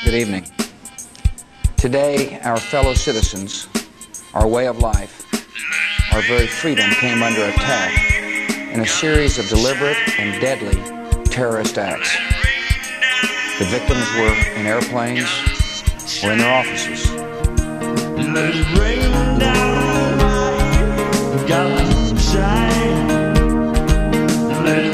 Good evening. Today, our fellow citizens, our way of life, our very freedom came under attack in a series of deliberate and deadly terrorist acts. The victims were in airplanes or in their offices. Let it rain down, got moonshine. Let it